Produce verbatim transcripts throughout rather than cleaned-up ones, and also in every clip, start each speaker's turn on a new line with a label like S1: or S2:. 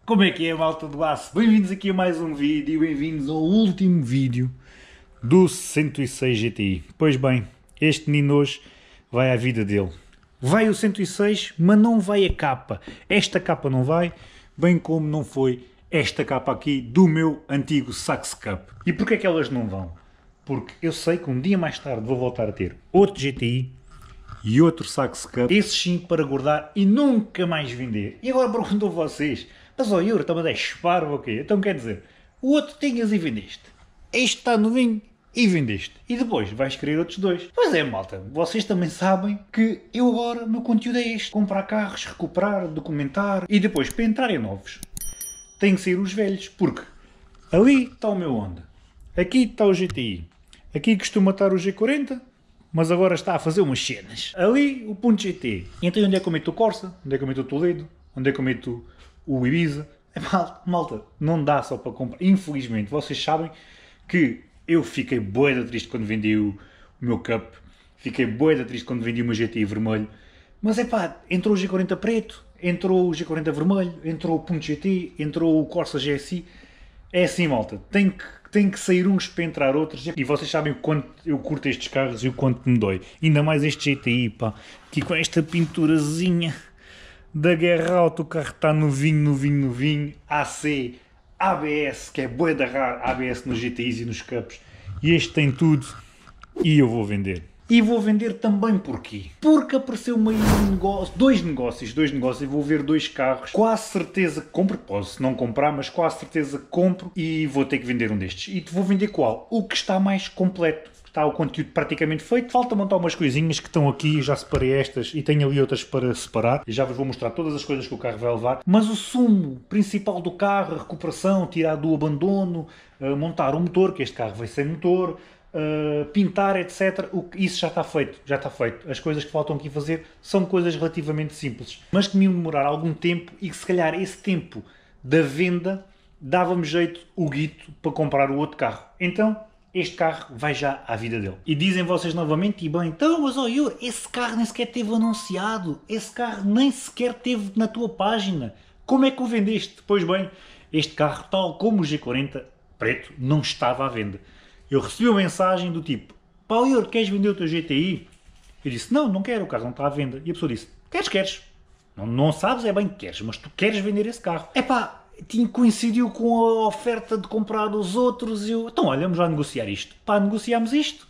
S1: Como é que é, malta do aço? Bem-vindos aqui a mais um vídeo e bem-vindos ao último vídeo do cento e seis G T I. Pois bem, este menino hoje vai à vida dele. Vai o cento e seis, mas não vai a capa. Esta capa não vai, bem como não foi esta capa aqui do meu antigo Sax Cup. E porquê é que elas não vão? Porque eu sei que um dia mais tarde vou voltar a ter outro G T I e outro Sax Cup, esses sim para guardar e nunca mais vender. E agora pergunto a vocês, mas ó Yuri, está-me a dar esparvo ou quê? Então quer dizer, o outro tinhas e vendeste, este está novinho e vendeste, e depois vais querer outros dois. Pois é, malta, vocês também sabem que eu agora, o meu conteúdo é este, comprar carros, recuperar, documentar, e depois para entrar em novos, tem que sair os velhos, porque ali está o meu Honda, aqui está o G T I, aqui costuma estar o G quarenta, mas agora está a fazer umas cenas. Ali o ponto G T. Então onde é que eu meto o Corsa? Onde é que eu meto o Toledo? Onde é que eu meto o Ibiza? É, malta, malta, não dá só para comprar. Infelizmente, vocês sabem que eu fiquei bué da triste quando vendi o, o meu Cup. Fiquei bué da triste quando vendi o meu G T I vermelho. Mas é pá, entrou o G quarenta preto, entrou o G quarenta vermelho, entrou o ponto G T, entrou o Corsa G S I. É assim, malta, tem que, tem que sair uns para entrar outros. E vocês sabem o quanto eu curto estes carros e o quanto me dói. Ainda mais este G T I, pá, aqui com esta pinturazinha da Guerra Auto, o carro está novinho, novinho, novinho. A C, A B S, que é bué da rara, A B S nos G T Is e nos Cups. E este tem tudo e eu vou vender. E vou vender também porquê? Porque apareceu-me aí um negócio, dois negócios, dois negócios, e vou ver dois carros, quase certeza que compro, posso não comprar, mas quase certeza que compro e vou ter que vender um destes. E vou vender qual? O que está mais completo. Está o conteúdo praticamente feito, falta montar umas coisinhas que estão aqui, já separei estas e tenho ali outras para separar. E já vos vou mostrar todas as coisas que o carro vai levar. Mas o sumo principal do carro, a recuperação, tirar do abandono, montar o motor, que este carro vai sem motor, Uh, pintar, etcétera. O, isso já está feito, já está feito. As coisas que faltam aqui fazer são coisas relativamente simples, mas que me iam demorar algum tempo e que se calhar esse tempo da venda dava-me jeito o guito para comprar o outro carro. Então este carro vai já à vida dele. E dizem vocês novamente, e bem, então, mas ó Yuri, esse carro nem sequer teve anunciado, esse carro nem sequer teve na tua página. Como é que o vendeste? Pois bem, este carro, tal como o G quarenta preto, não estava à venda. Eu recebi uma mensagem do tipo, pá, Yuri, queres vender o teu G T I? Eu disse, não, não quero, o carro não está à venda. E a pessoa disse, queres, queres. Não, não sabes é bem que queres, mas tu queres vender esse carro. É pá, coincidiu com a oferta de comprar os outros e eu, então olha, vamos lá negociar isto. Pá, negociámos isto.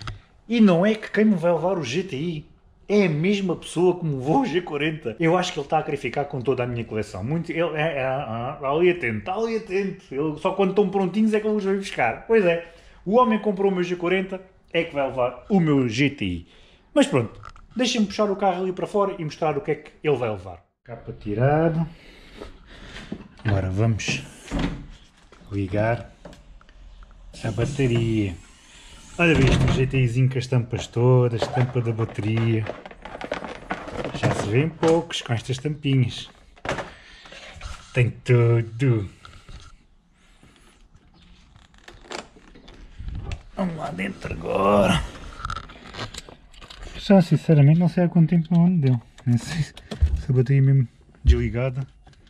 S1: E não é que quem me vai levar o G T I é a mesma pessoa que me levou o G quarenta. Eu acho que ele está a querer ficar com toda a minha coleção. Muito, ele é, é, é, está ali atento, está ali atento. Ele, só quando estão prontinhos é que ele os vai buscar. Pois é. O homem que comprou o meu G quarenta é que vai levar o meu G T I. Mas pronto, deixem-me puxar o carro ali para fora e mostrar o que é que ele vai levar. Capa tirada. Agora vamos ligar a bateria. Olha bem, este GTIzinho com as tampas todas, tampa da bateria. Já se vêem poucos com estas tampinhas. Tem tudo. Vamos lá dentro agora. Já sinceramente não sei há quanto tempo não ando dele. Nem sei se a bateria mesmo desligada.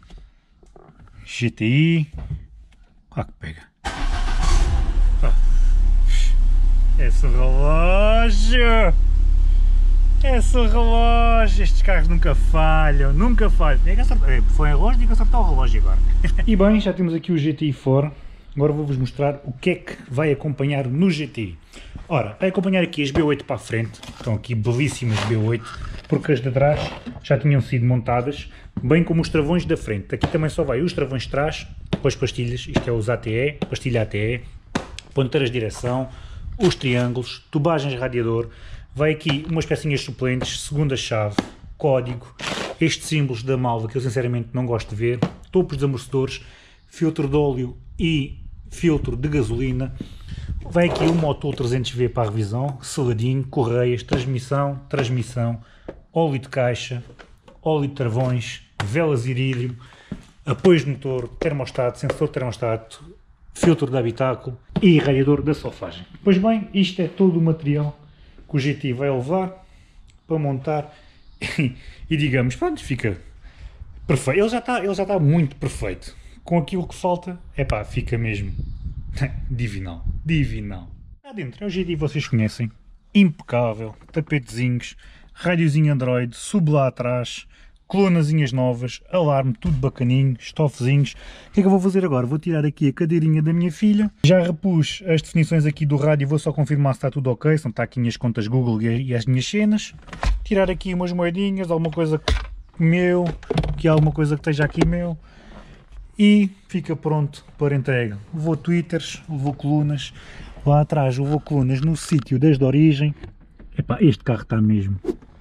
S1: G T I. Claro que pega. Ah. Esse relógio! Esse relógio! Estes carros nunca falham, nunca falham. É que acertar, é, foi em relógio, tem que acertar o relógio agora. E bem, já temos aqui o G T I fora. Agora vou-vos mostrar o que é que vai acompanhar no G T I. Ora, vai acompanhar aqui as B oito para a frente, estão aqui belíssimas B oito, porque as de trás já tinham sido montadas, bem como os travões da frente. Aqui também só vai os travões de trás, com as pastilhas, isto é os A T E, pastilha A T E, ponteiras de direção, os triângulos, tubagens radiador, vai aqui umas pecinhas suplentes, segunda chave, código, estes símbolos da Malva que eu sinceramente não gosto de ver, topos de amortecedores, filtro de óleo e filtro de gasolina, vai aqui um motor trezentos V para a revisão, seladinho, correias, transmissão, transmissão, óleo de caixa, óleo de travões, velas irídio, apoios de motor, termostato, sensor de termostato, filtro de habitáculo e radiador da solfagem. Pois bem, isto é todo o material que o G T I vai levar para montar e digamos, pronto, fica perfeito. Ele já está ele já está muito perfeito. Com aquilo que falta, é pá, fica mesmo divinal. Divinal. Lá dentro é o G T I, vocês conhecem. Impecável. Tapetezinhos, rádiozinho Android, sub lá atrás, colunazinhas novas, alarme, tudo bacaninho, estofezinhos. O que é que eu vou fazer agora? Vou tirar aqui a cadeirinha da minha filha. Já repus as definições aqui do rádio, vou só confirmar se está tudo ok, se não está aqui minhas contas Google e as minhas cenas. Tirar aqui umas moedinhas, alguma coisa meu, que alguma coisa que esteja aqui meu. E fica pronto para entrega. Levou twitters, levou colunas. Lá atrás levou colunas no sítio desde a origem. Epá, este carro está mesmo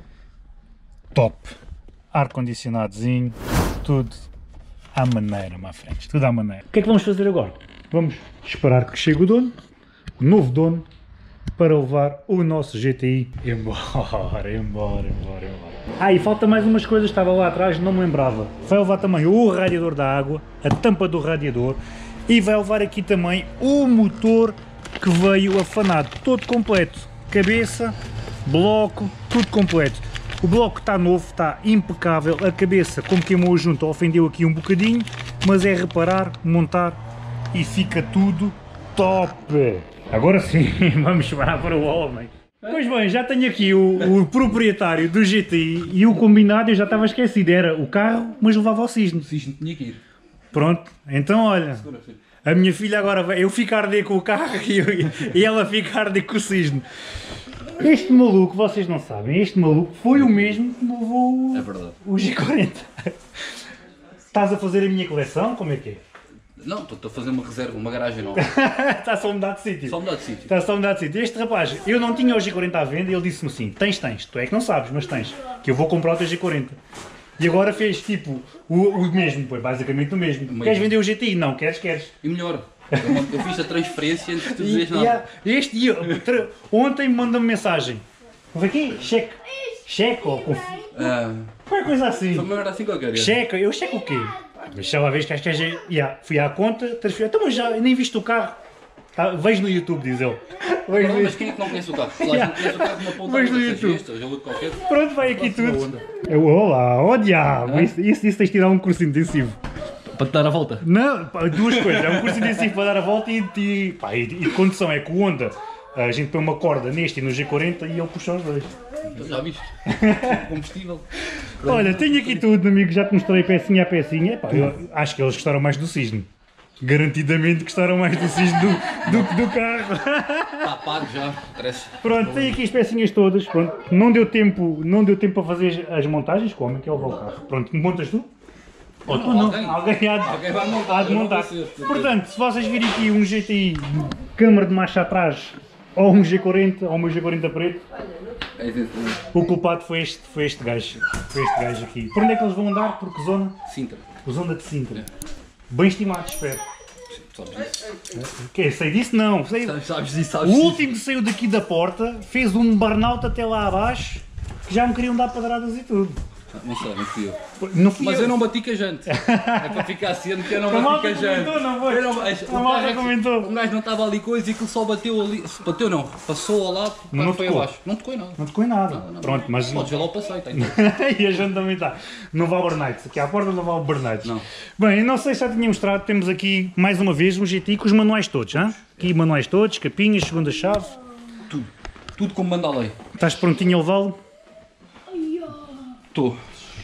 S1: top. Ar-condicionadozinho, tudo à maneira, má frente, tudo à maneira. O que é que vamos fazer agora? Vamos esperar que chegue o dono, o novo dono, para levar o nosso G T I embora, embora, embora, embora. Ah, e falta mais umas coisas, estava lá atrás, não me lembrava. Vai levar também o radiador da água, a tampa do radiador, e vai levar aqui também o motor que veio afanado, todo completo. Cabeça, bloco, tudo completo. O bloco está novo, está impecável, a cabeça, como queimou junto, ofendeu aqui um bocadinho, mas é reparar, montar e fica tudo top. Agora sim, vamos esperar para o homem. Pois bem, já tenho aqui o, o proprietário do G T I e o combinado eu já estava esquecido, era o carro, mas levava ao Cisne.
S2: O Cisne tinha que ir.
S1: Pronto, então olha, a minha filha agora vai, eu fico a arder com o carro e, eu, e ela fica a arder com o Cisne. Este maluco, vocês não sabem, este maluco foi o mesmo que me levou
S2: É verdade.
S1: o G quarenta. Estás a fazer a minha coleção? Como é que é?
S2: Não, estou a fazer uma reserva, uma garagem nova.
S1: Está só a mudar de sítio.
S2: Só mudar de sítio.
S1: Está só a mudar de sítio. Este rapaz, eu não tinha o G quarenta à venda e ele disse-me assim, tens, tens, tu é que não sabes, mas tens, que eu vou comprar o teu G quarenta. E agora fez tipo o, o mesmo, foi basicamente o mesmo.
S2: mesmo.
S1: Queres vender o G T I? Não, queres, queres.
S2: E melhor, eu, eu fiz a transferência antes de tu dizeres nada.
S1: E há- este dia, tra- ontem manda-me mensagem. Vem aqui, cheque. Cheque ou conf...
S2: Ah,
S1: qualquer coisa assim.
S2: foi uma merda assim qualquer.
S1: Checa, eu checo o quê? Ah, mas se ela vez que acho que é. G- Yeah, fui à conta, transferi. Então, mas já nem viste o carro. Tá, vejo no YouTube, diz ele. Vejo no
S2: Mas
S1: YouTube.
S2: quem é que não conhece o carro? Claro, não conhece o carro de uma ponta
S1: Mas no
S2: seja
S1: YouTube.
S2: este, seja outro qualquer.
S1: Pronto, vai aqui
S2: Próxima
S1: tudo.
S2: onda.
S1: Eu, olá, ó diabo. Isso, isso, isso tens de tirar um curso intensivo.
S2: Para te dar a volta.
S1: Não, pá, duas coisas. É um curso intensivo para dar a volta e, e, pá, e, e de condução. É que o Honda, a gente põe uma corda neste e no G quarenta e ele puxa os dois.
S2: Então já viste? Combustível.
S1: Olha, tenho aqui tudo, amigo. Já te mostrei pecinha a pecinha. Epá, eu acho que eles gostaram mais do Cisne. Garantidamente gostaram mais do Cisne do, do que do carro.
S2: Está pago já, interessa.
S1: Pronto, tenho aqui as pecinhas todas. Pronto. Não deu tempo, não deu tempo para fazer as montagens. Como é que é o carro? Pronto, montas tu? Ou tu não?
S2: Alguém.
S1: Alguém há de,
S2: Alguém vai montar,
S1: há de
S2: eu não
S1: montar.
S2: vou ser, porque-
S1: Portanto, se vocês virem aqui um G T I câmara de marcha atrás ou um G quarenta ou um G quarenta preto,
S2: É isso.
S1: o culpado foi este, foi este gajo. Foi este gajo aqui. Por onde é que eles vão andar? Por que zona?
S2: Sintra.
S1: O Zonda de Sintra. Bem estimado, espero.
S2: Sabes disso?
S1: Que sei disso? Não. Sei.
S2: Sabes, sabes disso,
S1: O
S2: sabes disso.
S1: último que saiu daqui da porta fez um burnout até lá abaixo que já me queriam dar padradas e tudo.
S2: Não sei, não fui eu.
S1: Não fui
S2: Mas eu não bati com a jante. É para ficar ciente que eu não
S1: A
S2: bati
S1: malta
S2: com a jante.
S1: comentou, não foi?
S2: Eu não-
S1: A
S2: o
S1: malta
S2: gajo é que-
S1: comentou.
S2: Um gajo não estava ali coisa e aquilo só bateu ali. Bateu não, passou ao lado,
S1: Mas não
S2: foi
S1: tocou.
S2: abaixo. Não tocou em nada.
S1: Não tocou em nada.
S2: Não, não,
S1: Pronto, mas.
S2: Podes ver lá o passeio, está em
S1: E a gente também está. Não vale burnights. Aqui à porta não vale burnights.
S2: Não.
S1: Bem, eu não sei se já tinha mostrado, temos aqui mais uma vez um G T I com os manuais todos. Hein? Aqui manuais todos, capinhas, segunda chave.
S2: Tudo. Tudo como manda a lei.
S1: Estás prontinho a levá-lo?
S2: Estou.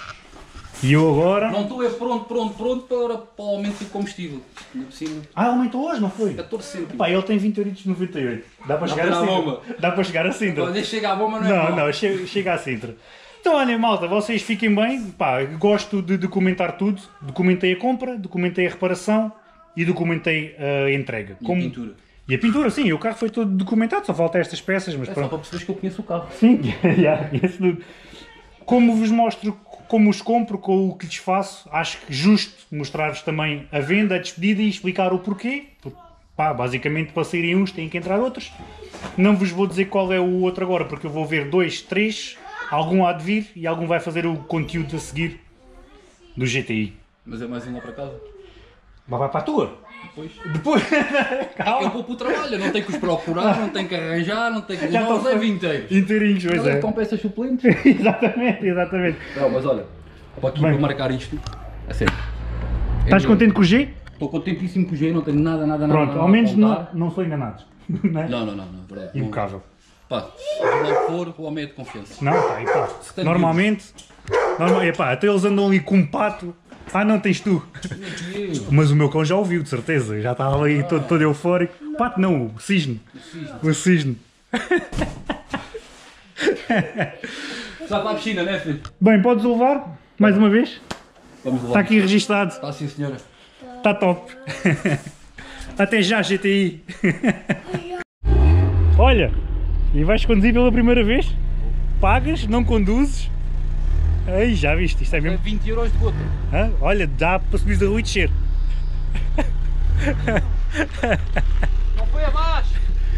S1: E eu agora.
S2: Não estou é pronto, pronto, pronto para, para o aumento do combustível. Ainda por cima,
S1: Ah, aumentou hoje, não foi?
S2: catorze cêntimos.
S1: Pá, ele tem vinte euros e noventa e oito. Dá para chegar
S2: para
S1: a
S2: a
S1: Sintra.
S2: bomba.
S1: Dá para chegar a Sintra.
S2: Quando chega a bomba não é
S1: Não,
S2: mau.
S1: não, chega, chega a Sintra. Então, olha, malta, vocês fiquem bem. Pá, gosto de documentar tudo. Documentei a compra, documentei a reparação e documentei a entrega.
S2: E a pintura.
S1: E a pintura, sim, o carro foi todo documentado, só falta estas peças, mas
S2: É só
S1: pronto.
S2: para perceberes que eu conheço o carro.
S1: Sim, yeah, esse tudo. Como vos mostro como os compro, com o que lhes faço, acho que justo mostrar-vos também a venda, a despedida e explicar o porquê. Porque, pá, basicamente para saírem uns têm que entrar outros. Não vos vou dizer qual é o outro agora, porque eu vou ver dois, três, algum há de vir e algum vai fazer o conteúdo a seguir do G T I.
S2: Mas é mais um lá para casa.
S1: Mas vai para a tua.
S2: Depois.
S1: Depois,
S2: Eu
S1: calma.
S2: vou para o trabalho, eu não tenho que os procurar, não tenho que arranjar, não tenho que.
S1: Já
S2: Já não
S1: estão
S2: leva inteiros.
S1: inteirinhos, pois é.
S2: Com peças suplentes.
S1: Exatamente, exatamente.
S2: Não, mas olha, para aqui
S1: Bem.
S2: para marcar isto, É sério.
S1: Estás contente com o G?
S2: Estou contentíssimo com o G, não tenho nada, nada, nada.
S1: Pronto,
S2: nada
S1: ao menos
S2: a
S1: não,
S2: apontar.
S1: não sou enganados. Não é?
S2: Não, não, não, não, é verdade.
S1: Impecável.
S2: Pá, se lá for, o homem é de confiança.
S1: Não, tá aí, pá.
S2: tem
S1: Normalmente, normal, epá, até eles andam ali com um pato. Ah, não, tens tu. Mas o meu cão já ouviu, de certeza. Já estava ali todo, todo eufórico. Pato não, o cisne. O cisne.
S2: Já para a piscina, não é, filho?
S1: Bem, podes levar, mais uma vez.
S2: Vamos lá.
S1: Está aqui registado.
S2: Está sim, senhora.
S1: Está top. Até já, G T I. Olha, e vais conduzir pela primeira vez? Pagas, não conduzes? Aí, já viste, isto é
S2: É
S1: mesmo.
S2: vinte euros de gota.
S1: Hã? Olha, dá para subir da rua e descer.
S2: Não foi abaixo.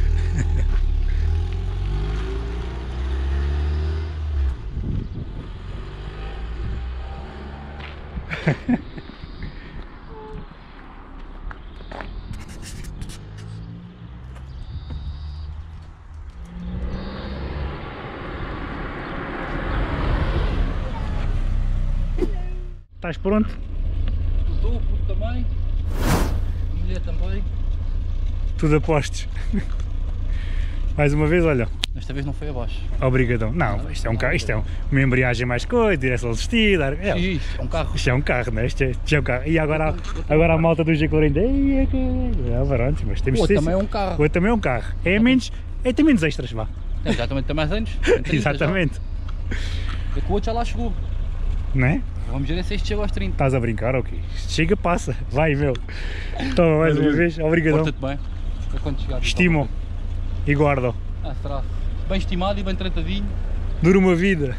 S1: Estás pronto?
S2: Estou, o puto também. A mulher também.
S1: Tudo a postos. Mais uma vez, olha.
S2: Desta vez não foi abaixo.
S1: Obrigadão. Não, isto é um carro, isto é uma embreagem mais coisa, direção assistida. É,
S2: Sim, isto é um carro.
S1: isto é um carro, não é? Isto é, isto é um carro. E agora, agora a malta do G quarenta. Ei, é que é, pronto, mas temos
S2: O
S1: de
S2: outro
S1: ser-
S2: também é um carro.
S1: O outro também é um carro. É menos, é, tem menos extras, vá.
S2: É, já também tem mais anos. tem trinta
S1: Exatamente.
S2: já. É que o outro já lá chegou.
S1: Não é?
S2: Vamos ver se este chega aos trinta.
S1: Estás a brincar ou quê? Isto chega, passa. Vai, meu. Toma mais uma vez. Obrigadão.
S2: Porta-te bem. É quando chegar.
S1: Estimo e guardo.
S2: Ah, será? Bem estimado e bem tratadinho.
S1: Dura uma vida.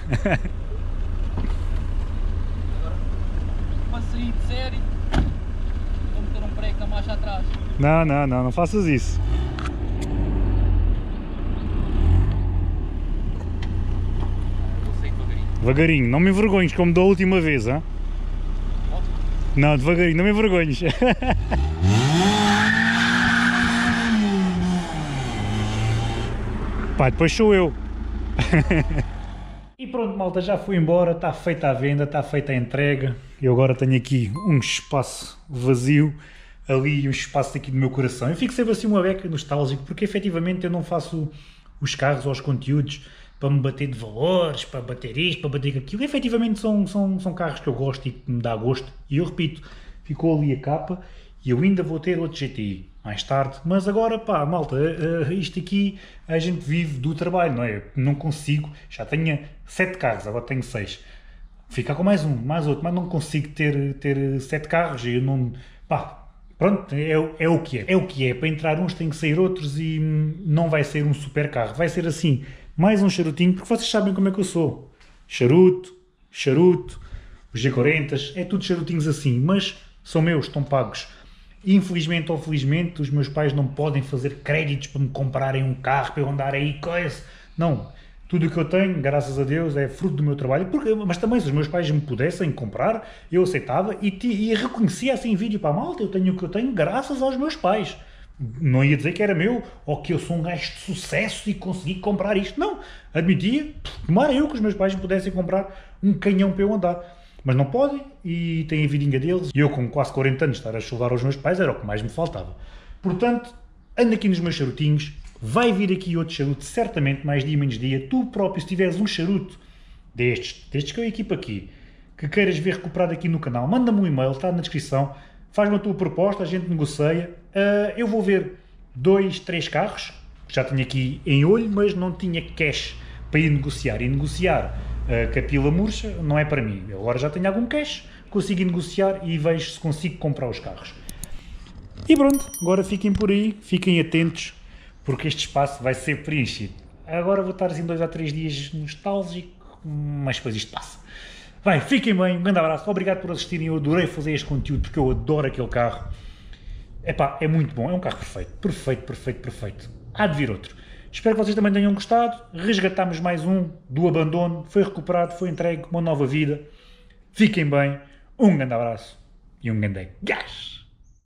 S2: Para sair de série, vou meter um prego na marcha atrás.
S1: Não, não, não, não faças isso.
S2: Vou sair devagarinho.
S1: Devagarinho, não me envergonhes como da última vez, hã? Não, devagarinho, não me envergonhes. Pá, depois sou eu. E pronto, malta, já fui embora, está feita a venda, está feita a entrega. Eu agora tenho aqui um espaço vazio, ali um espaço aqui do meu coração. Eu fico sempre assim uma beca nostálgico, porque efetivamente eu não faço os carros ou os conteúdos para me bater de valores, para bater isto, para bater aquilo. Efetivamente são, são, são carros que eu gosto e que me dá gosto. E eu repito, ficou ali a capa e eu ainda vou ter outro G T I mais tarde. Mas agora, pá, malta, uh, isto aqui a gente vive do trabalho, não é? Não consigo, já tenho sete carros, agora tenho seis. Ficar com mais um, mais outro, mas não consigo ter, ter sete carros e eu não... Pá, pronto, é, é o que é. É o que é. Para entrar uns tem que sair outros e não vai ser um super carro. Vai ser assim, mais um charutinho, porque vocês sabem como é que eu sou. Charuto, charuto, os G quarenta, é tudo charutinhos assim, mas são meus, estão pagos. Infelizmente ou felizmente, os meus pais não podem fazer créditos para me comprarem um carro, para eu andar aí, coisa. Não. Tudo o que eu tenho, graças a Deus, é fruto do meu trabalho. Porque, mas também, se os meus pais me pudessem comprar, eu aceitava e, e reconhecia assim em vídeo para a malta. Eu tenho o que eu tenho graças aos meus pais. Não ia dizer que era meu, ou que eu sou um gajo de sucesso e consegui comprar isto. Não. Admitia, tomara eu que os meus pais me pudessem comprar um canhão para eu andar. Mas não podem e têm a vidinha deles. E eu, com quase quarenta anos, estar a chuvar aos meus pais era o que mais me faltava. Portanto, ando aqui nos meus charutinhos. Vai vir aqui outro charuto, certamente, mais dia menos dia. Tu próprio, se tiveres um charuto destes, destes que eu equipo aqui, que queiras ver recuperado aqui no canal, manda-me um e-mail, está na descrição. Faz-me a tua proposta, a gente negocia. Uh, eu vou ver dois, três carros. Já tenho aqui em olho, mas não tinha cash para ir negociar. E negociar uh, com a pila murcha não é para mim. Eu agora já tenho algum cash, consigo negociar e vejo se consigo comprar os carros. E pronto, agora fiquem por aí, fiquem atentos, porque este espaço vai ser preenchido. Agora vou estar assim dois a três dias nostálgico, mas depois isto passa. Bem, fiquem bem, um grande abraço, obrigado por assistirem, eu adorei fazer este conteúdo porque eu adoro aquele carro. Epá, é muito bom, é um carro perfeito, perfeito, perfeito, perfeito. Há de vir outro. Espero que vocês também tenham gostado, resgatámos mais um do abandono, foi recuperado, foi entregue, uma nova vida. Fiquem bem, um grande abraço e um grande gás.